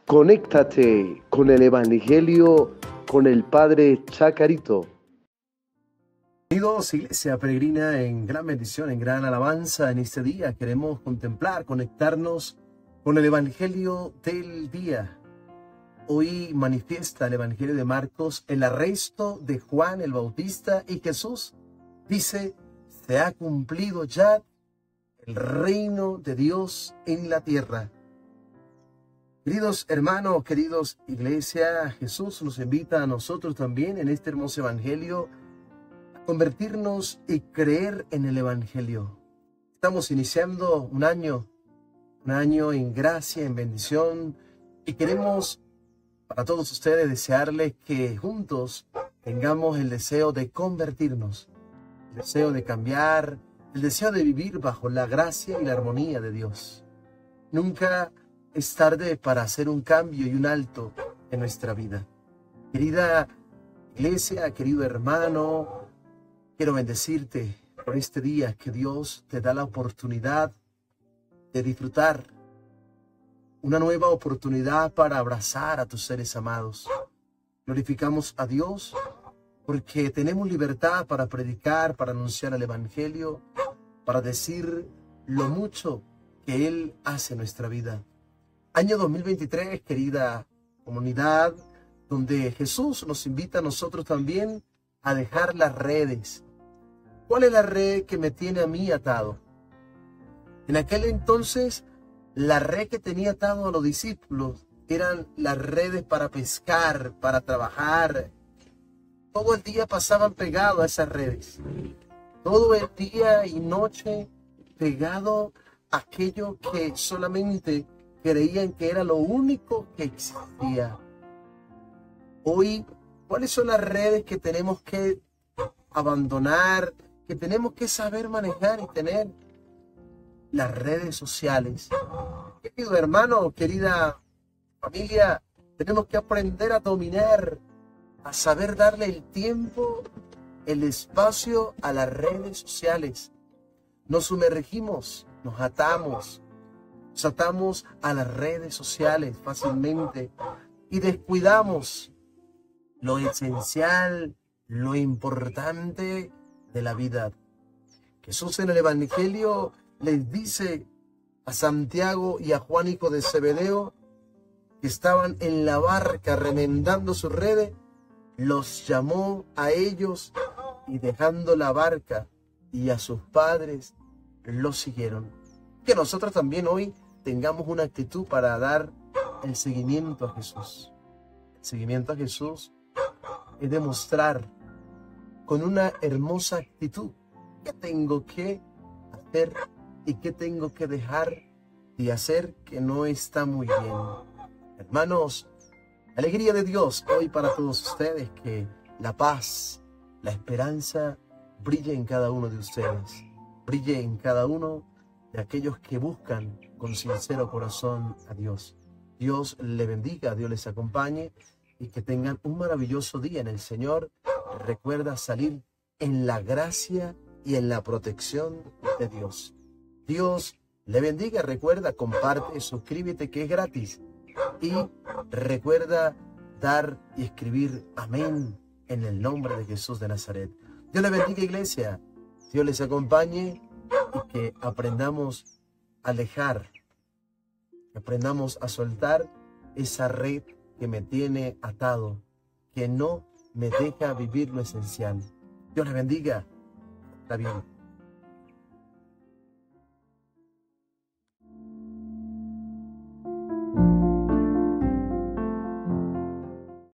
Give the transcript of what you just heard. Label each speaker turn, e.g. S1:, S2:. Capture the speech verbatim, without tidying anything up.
S1: Conéctate con el Evangelio con el Padre Chacarito.
S2: Bienvenidos, Iglesia Peregrina, en gran bendición, en gran alabanza. En este día queremos contemplar, conectarnos con el Evangelio del día. Hoy manifiesta el Evangelio de Marcos el arresto de Juan el Bautista y Jesús dice: se ha cumplido ya el reino de Dios en la tierra. Queridos hermanos, queridos Iglesia, Jesús nos invita a nosotros también en este hermoso Evangelio a convertirnos y creer en el Evangelio. Estamos iniciando un año, un año en gracia, en bendición, y queremos para todos ustedes desearles que juntos tengamos el deseo de convertirnos, el deseo de cambiar, el deseo de vivir bajo la gracia y la armonía de Dios. Nunca es tarde para hacer un cambio y un alto en nuestra vida. Querida Iglesia, querido hermano, quiero bendecirte por este día que Dios te da la oportunidad de disfrutar, una nueva oportunidad para abrazar a tus seres amados. Glorificamos a Dios porque tenemos libertad para predicar, para anunciar el Evangelio, para decir lo mucho que Él hace en nuestra vida. Año dos mil veintitrés, querida comunidad, donde Jesús nos invita a nosotros también a dejar las redes. ¿Cuál es la red que me tiene a mí atado? En aquel entonces, la red que tenía atado a los discípulos eran las redes para pescar, para trabajar. Todo el día pasaban pegados a esas redes. Todo el día y noche pegado a aquello que solamente creían que era lo único que existía. Hoy, ¿cuáles son las redes que tenemos que abandonar, que tenemos que saber manejar y tener? Las redes sociales. Querido hermano, querida familia, tenemos que aprender a dominar, a saber darle el tiempo, el espacio a las redes sociales. Nos sumergimos, nos atamos, nos atamos a las redes sociales fácilmente y descuidamos lo esencial, lo importante de la vida. Jesús en el Evangelio les dice a Santiago y a Juan, hijo de Zebedeo, que estaban en la barca remendando sus redes, los llamó a ellos y dejando la barca y a sus padres, los siguieron. Que nosotros también hoy tengamos una actitud para dar el seguimiento a Jesús. El seguimiento a Jesús es demostrar con una hermosa actitud qué tengo que hacer y qué tengo que dejar de hacer que no está muy bien. Hermanos, alegría de Dios hoy para todos ustedes, que la paz, la esperanza brille en cada uno de ustedes, brille en cada uno de aquellos que buscan con sincero corazón a Dios. Dios le bendiga, Dios les acompañe y que tengan un maravilloso día en el Señor. Recuerda salir en la gracia y en la protección de Dios. Dios le bendiga. Recuerda, comparte, suscríbete, que es gratis. Y recuerda dar y escribir amén en el nombre de Jesús de Nazaret. Dios le bendiga, Iglesia. Dios les acompañe y que aprendamos a alejar, que aprendamos a soltar esa red que me tiene atado, que no me deja vivir lo esencial. Dios le bendiga. Está bien.